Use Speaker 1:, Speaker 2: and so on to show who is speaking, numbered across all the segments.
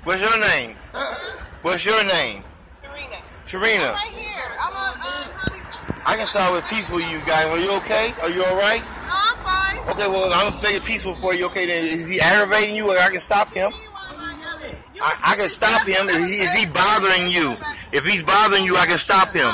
Speaker 1: What's your name? What's your name? Sharina.
Speaker 2: I'm right here. I'm on
Speaker 1: I can start with peaceful, you guys. Are you okay? Are you all right?
Speaker 2: No, I'm fine.
Speaker 1: Okay, well, I'm going to make it peaceful for you. Okay, then is he aggravating you or I can stop him? I can stop him. Is he bothering you? If he's bothering you, I can stop him.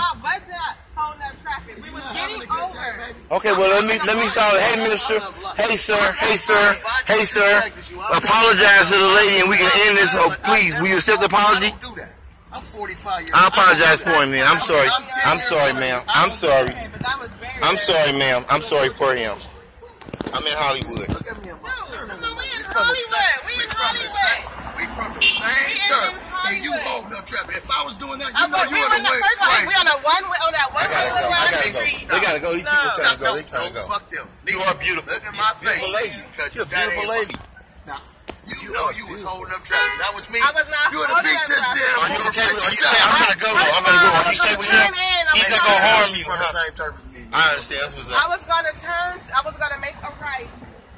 Speaker 1: Okay, well, let me start. Hey, mister. Hey, sir. Hey, sir. Hey, sir. Apologize to the lady and we can end this. Oh, please, will you accept the apology?
Speaker 3: I'm 45 years old.
Speaker 1: I apologize for him, man. I'm sorry. I'm sorry, ma'am. I'm sorry. I'm sorry, ma'am. I'm sorry for him. I'm in Hollywood.
Speaker 3: Look at me.
Speaker 2: We in Hollywood. We in Hollywood.
Speaker 3: We from the same turf. And you holding up traffic. If I was doing that, you know you
Speaker 2: would have went crazy. We on that one way. On that one way.
Speaker 1: I gotta go. They gotta go. These people trying to go. They trying to go.
Speaker 3: Fuck them.
Speaker 1: You are beautiful.
Speaker 3: Look at my face.
Speaker 1: Beautiful lady. You're a beautiful lady.
Speaker 3: You know you was holding up traffic. That was me.
Speaker 2: I was not.
Speaker 3: You would have beat this damn.
Speaker 1: Are you okay with him? I'm gonna go. I'm gonna go. Are you okay with him? He's not gonna harm you.
Speaker 3: From the same turf as me.
Speaker 1: I understand.
Speaker 2: I was gonna turn. I was gonna make a right.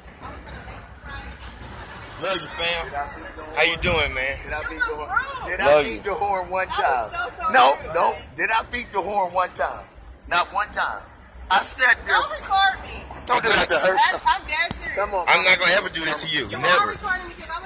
Speaker 1: Love you, fam. How you doing, man?
Speaker 3: Did I beat the horn one time? No. Did I beat the horn one time? Not one time. I said this.
Speaker 2: Don't record me.
Speaker 3: Don't do that to her.
Speaker 2: I'm dead serious.
Speaker 3: Come on.
Speaker 1: I'm not gonna ever do that to you.
Speaker 2: You
Speaker 1: Never.
Speaker 2: are recording me because I'm